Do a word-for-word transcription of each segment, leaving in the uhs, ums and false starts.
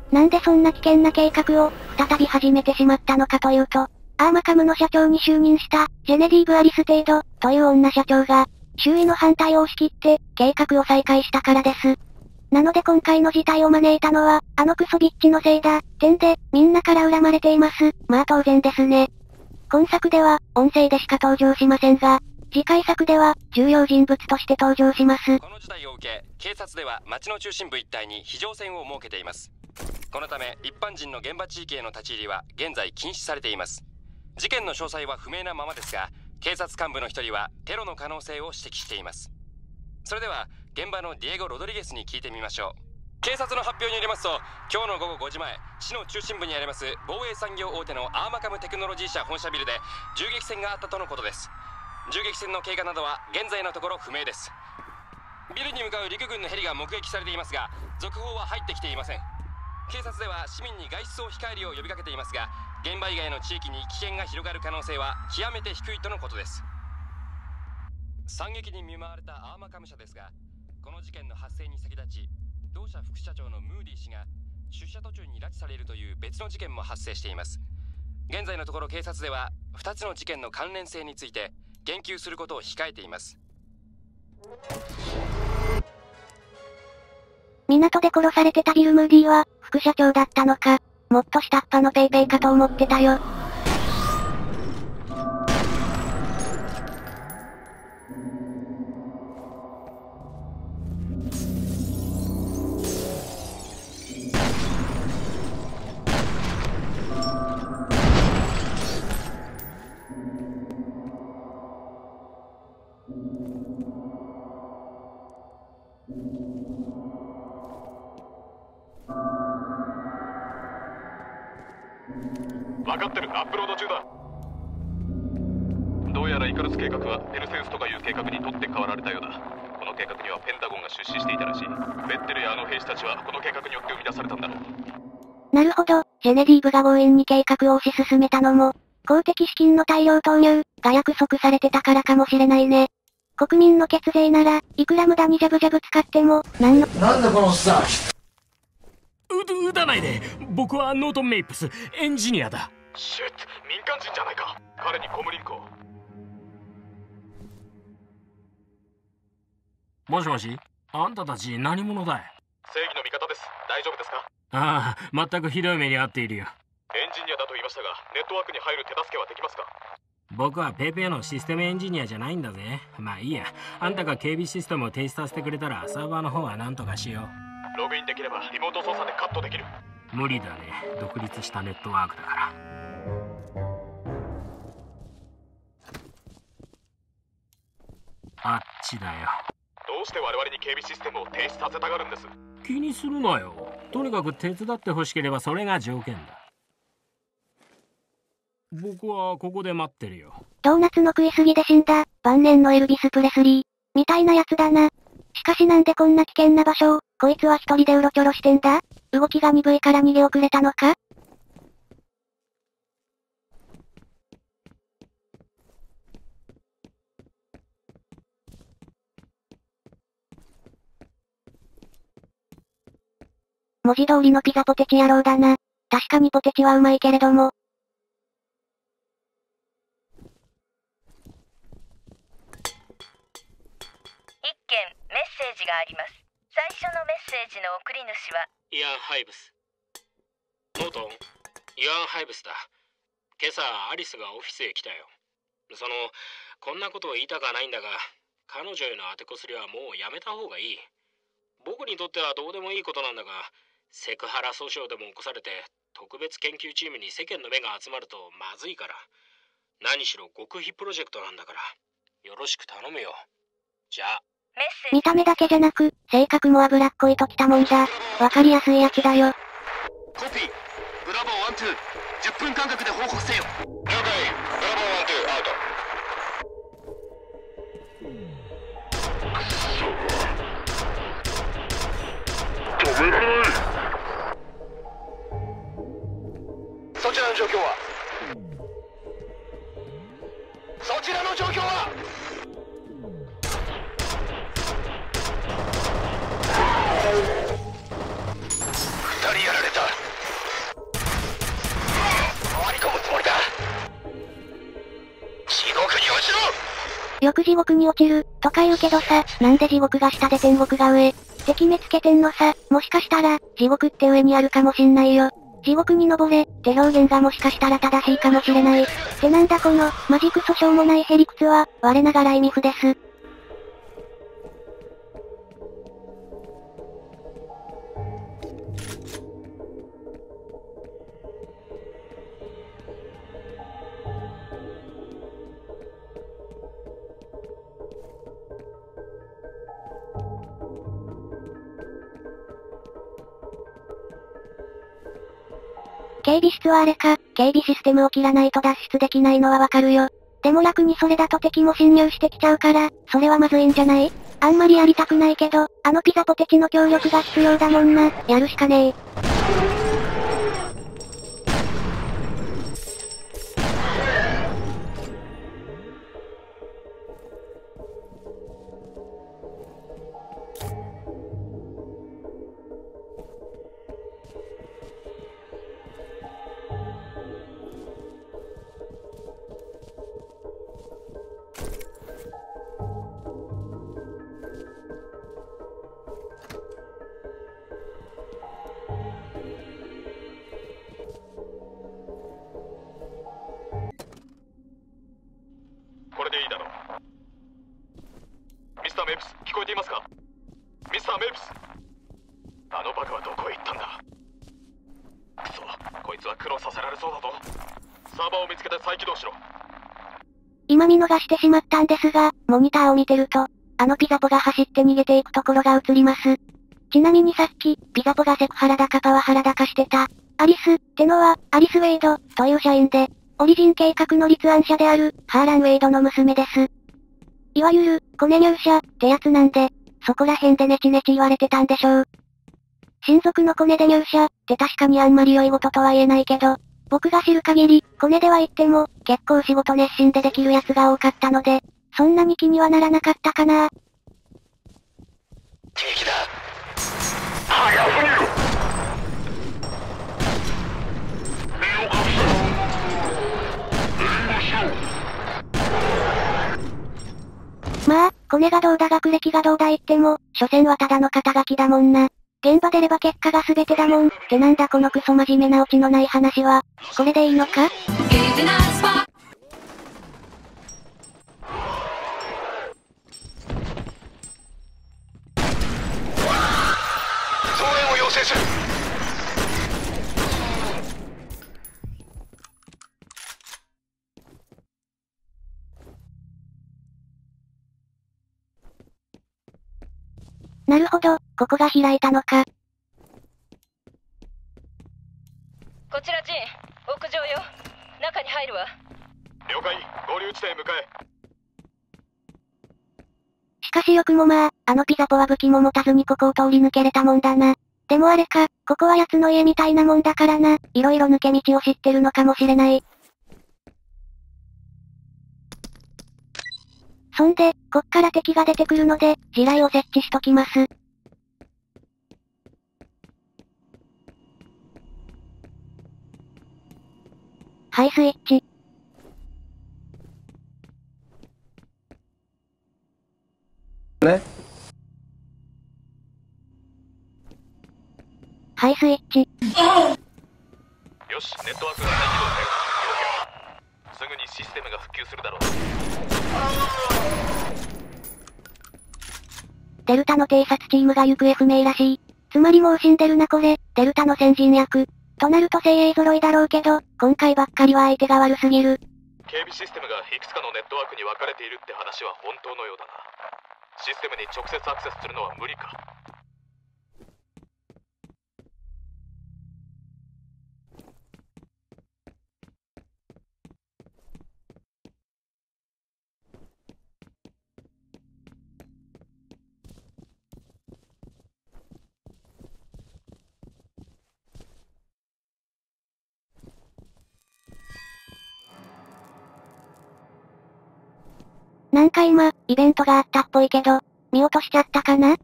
なんでそんな危険な計画を、再び始めてしまったのかというと、アーマカムの社長に就任した、ジェネディーブ・アリステイド、という女社長が、周囲の反対を押し切って、計画を再開したからです。なので今回の事態を招いたのは、あのクソビッチのせいだ、点で、みんなから恨まれています。まあ当然ですね。今作では、音声でしか登場しませんが、次回作では、重要人物として登場します。 この事態を受け、警察では街の中心部一帯に非常線を設けています。このため、一般人の現場地域への立ち入りは、現在禁止されています。事件の詳細は不明なままですが、警察幹部の一人は、テロの可能性を指摘しています。それでは、現場のディエゴ・ロドリゲスに聞いてみましょう。警察の発表によりますと、今日の午後ごじまえ、市の中心部にあります防衛産業大手のアーマカムテクノロジー社本社ビルで銃撃戦があったとのことです。銃撃戦の経過などは現在のところ不明です。ビルに向かう陸軍のヘリが目撃されていますが、続報は入ってきていません。警察では市民に外出を控えるよう呼びかけていますが、現場以外の地域に危険が広がる可能性は極めて低いとのことです。惨劇に見舞われたアーマカム社ですが、この事件の発生に先立ち、同社副社長のムーディ氏が出社途中に拉致されるという別の事件も発生しています。現在のところ警察ではふたつの事件の関連性について言及することを控えています。 港で殺されてたビル・ムーディは副社長だったのか。もっと下っ端のペイペイかと思ってたよ。 分かってる。アップロード中だ。どうやらイカルス計画はペルセウスとかいう計画に取って代わられたようだ。この計画にはペンタゴンが出資していたらしい。ベッテルやあの兵士たちはこの計画によって生み出されたんだろう。 なるほど、ジェネディーブが強引に計画を推し進めたのも、公的資金の大量投入が約束されてたからかもしれないね。国民の血税なら、いくら無駄にジャブジャブ使っても、なんの。 なんだこのおっさん。 う、打たないで。僕はノートン・メイプス、エンジニアだ。 シュッ、民間人じゃないか。彼にコムリンコ。 もしもし、あんたたち何者だい？ 正義の味方です。大丈夫ですか？ ああ、全くひどい目に遭っているよ。 エンジニアだと言いましたが、ネットワークに入る手助けはできますか？ 僕はペイペイのシステムエンジニアじゃないんだぜ。まあいいや、あんたが警備システムを停止させてくれたらサーバーの方は何とかしよう。ログインできればリモート操作でカットできる。 無理だね、独立したネットワークだから。あっちだよ。 どうして我々に警備システムを停止させたがるんです？ 気にするなよ。とにかく手伝ってほしければそれが条件だ。僕はここで待ってるよ。 ドーナツの食いすぎで死んだ晩年のエルビス・プレスリーみたいなやつだな。しかしなんでこんな危険な場所をこいつは一人でうろちょろしてんだ？動きが鈍いから逃げ遅れたのか？文字通りのピザポテチ野郎だな。確かにポテチはうまいけれども。 一件メッセージがあります。最初のメッセージの送り主はイアン・ハイブス。ノートン、イアン・ハイブスだ。今朝アリスがオフィスへ来たよ。そのこんなことを言いたくはないんだが、彼女への当てこすりはもうやめた方がいい。僕にとってはどうでもいいことなんだが、セクハラ訴訟でも起こされて特別研究チームに世間の目が集まるとまずいから。何しろ極秘プロジェクトなんだからよろしく頼むよ。じゃあ。 見た目だけじゃなく性格も脂っこいときたもんだ。わかりやすいやつだよ。 コピーブラボーワンツー、じゅっぷん間隔で報告せよ。了解。ブラボーワンツーアウト。止めない。そちらの状況はそちらの状況は二人やられた。 よく地獄に落ちる、とか言うけどさ、なんで地獄が下で天国が上って決めつけてんのさ、もしかしたら、地獄って上にあるかもしんないよ。地獄に登れ、って表現がもしかしたら正しいかもしれない。ってなんだこの、マジクソしょうもないへりくつは、我ながら意味不です。警備室はあれか、警備システムを切らないと脱出できないのはわかるよ。でも楽にそれだと敵も侵入してきちゃうから、それはまずいんじゃない？あんまりやりたくないけど、あのピザポテチの協力が必要だもんな。やるしかねえ。 これでいいだろう。ミスターメイプス、聞こえていますか？ミスターメイプス、あのバカはどこへ行ったんだ？くそ、こいつは苦労させられそうだぞ。サーバーを見つけて再起動しろ。 今見逃してしまったんですが、モニターを見てると、あのピザポが走って逃げていくところが映ります。ちなみにさっき、ピザポがセクハラだかパワハラだかしてた、アリスってのは、アリス・ウェイドという社員で、オリジン計画の立案者である、ハーラン・ウェイドの娘です。いわゆる、コネ入社ってやつなんで、そこら辺でネチネチ言われてたんでしょう。親族のコネで入社って確かにあんまり良いこととは言えないけど、僕が知る限り、コネでは言っても、結構仕事熱心でできるやつが多かったので、そんなに気にはならなかったかな。 敵だ。早すぎる。 まあ、コネがどうだ学歴がどうだ言っても、所詮はただの肩書きだもんな。現場出れば結果が全てだもん。ってなんだこのクソ真面目なオチのない話は。これでいいのか？ 増援を要請する。 なるほど、ここが開いたのか。 こちらジン、屋上よ。中に入るわ。 了解、合流地点へ向かえ。 しかしよくもまあ、あのピザポは武器も持たずにここを通り抜けれたもんだな。でもあれか、ここは奴の家みたいなもんだからな、いろいろ抜け道を知ってるのかもしれない。そんで、こっから敵が出てくるので、地雷を設置しときます。はい、スイッチ。 ね。 はい、スイッチ。 よし、ネットワークが再起動したよ。すぐにシステムが復旧するだろう。 デルタの偵察チームが行方不明らしい。つまりもう死んでるなこれ、デルタの先人役。となると精鋭揃いだろうけど、今回ばっかりは相手が悪すぎる。 警備システムがいくつかのネットワークに分かれているって話は本当のようだな。システムに直接アクセスするのは無理か。 なんか今、イベントがあったっぽいけど、見落としちゃったかな？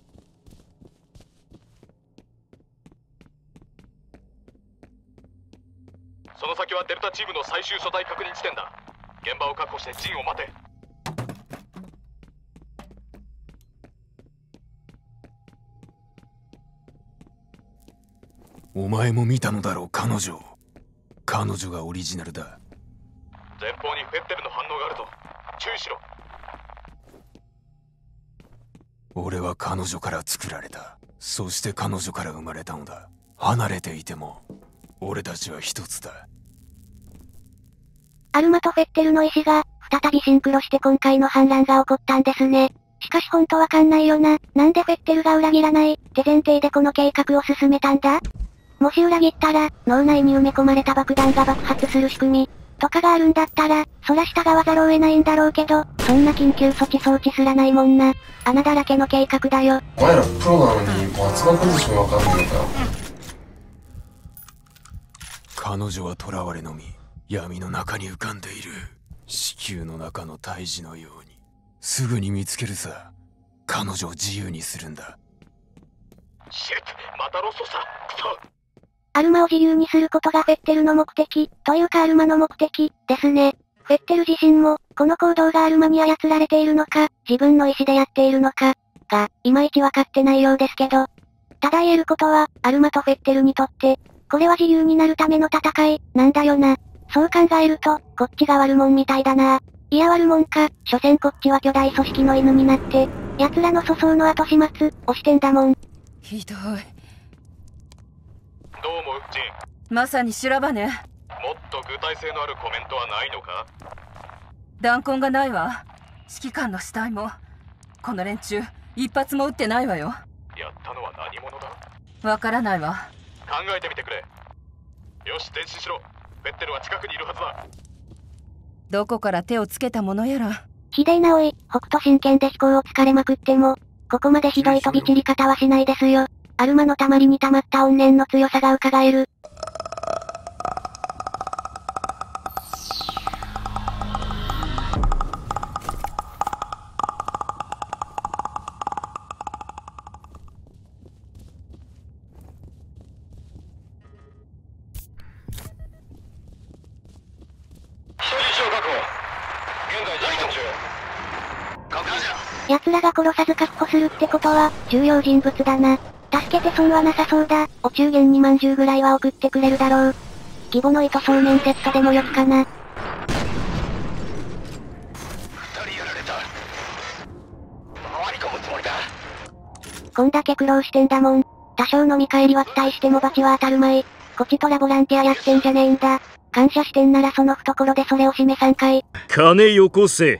その先はデルタチームの最終所在確認地点だ。現場を確保して陣を待て。 お前も見たのだろう、彼女。彼女がオリジナルだ。 前方にフェッテルの反応があるぞ。注意しろ。 俺は彼女から作られた。そして彼女から生まれたのだ。離れていても俺たちは一つだ。 アルマとフェッテルの意志が再びシンクロして今回の反乱が起こったんですね。しかしほんとわかんないよな。なんでフェッテルが裏切らないって前提でこの計画を進めたんだ？もし裏切ったら、脳内に埋め込まれた爆弾が爆発する仕組みとかがあるんだったら、そら従わざるを得ないんだろうけど、そんな緊急措置装置すらないもんな。穴だらけの計画だよ。 お前らプロなのに松葉崩しもわかんないのか。 彼女は囚われのみ、闇の中に浮かんでいる。子宮の中の胎児のように。すぐに見つけるさ。彼女を自由にするんだ。 シェット、またロストした。クソ。 アルマを自由にすることがフェッテルの目的、というかアルマの目的、ですね。フェッテル自身も、この行動がアルマに操られているのか、自分の意思でやっているのか、が、いまいちわかってないようですけど。ただ言えることは、アルマとフェッテルにとって、これは自由になるための戦い、なんだよな。そう考えると、こっちが悪もんみたいだな。いや悪もんか、所詮こっちは巨大組織の犬になって、奴らの粗相の後始末、押してんだもん。 ひどい。 どう思う、ジン。 まさに修羅場ね。 もっと具体性のあるコメントはないのか？ 弾痕がないわ。指揮官の死体も。この連中、一発も撃ってないわよ。 やったのは何者だ？ わからないわ。 考えてみてくれ。よし、前進しろ。フェッテルは近くにいるはずだ。 どこから手をつけたものやら。 ひでえなおい、北斗神拳で飛行を疲れまくっても、ここまでひどい飛び散り方はしないですよ。アルマのたまりに溜まった怨念の強さが伺える。奴らが殺さず確保するってことは、重要人物だな。助けて損はなさそうだ。お中元にまんじゅうぐらいは送ってくれるだろう。義母の糸そうめんセットでもよきかな。 二人やられた。回り込むつもりだ。 こんだけ苦労してんだもん。多少の見返りは期待しても罰は当たるまい。こちとらボランティアやってんじゃねえんだ。感謝してんならその懐でそれを示さんかい。 金よこせ。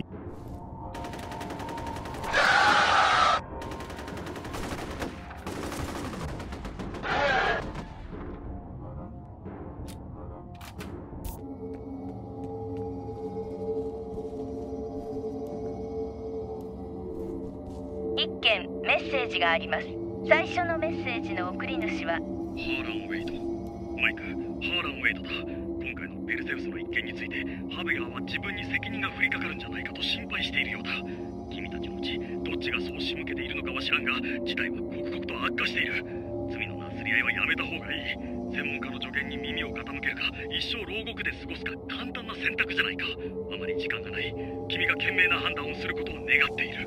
一件メッセージがあります。最初のメッセージの送り主はハーラン・ウェイド。マイク、ハーラン・ウェイドだ。今回のペルセウスの一件についてハベガーは自分に責任が降りかかるんじゃないかと心配しているようだ。君たちのうちどっちがそう仕向けているのかは知らんが、事態は刻々と悪化している。罪のなすり合いはやめた方がいい。専門家の助言に耳を傾けるか、一生牢獄で過ごすか、簡単な選択じゃないか。あまり時間がない。君が賢明な判断をすることを願っている。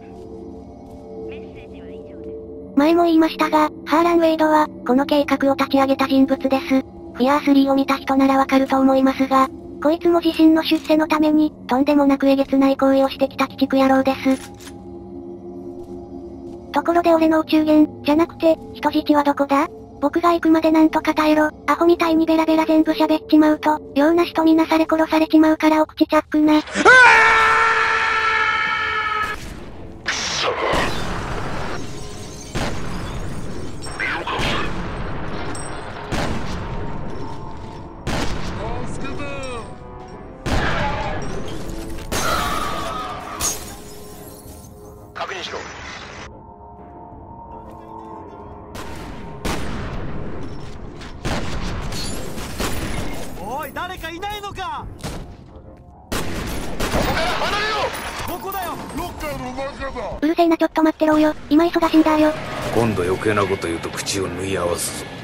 前も言いましたが、ハーラン・ウェイドは、この計画を立ち上げた人物です。フィアースリーを見た人ならわかると思いますが、こいつも自身の出世のために、とんでもなくえげつない行為をしてきた鬼畜野郎です。ところで俺のお中元、じゃなくて、人質はどこだ？僕が行くまでなんとか耐えろ。アホみたいにベラベラ全部喋っちまうと、用なしとみなされ殺されちまうからお口チャックな。 くそ。確認しろ。 おい、誰かいないのか。 ここから離れよう。ここだよ。ロッカーの中だ。 うるせえな、ちょっと待ってろよ。今忙しいんだよ。 今度余計なこと言うと口を縫い合わすぞ。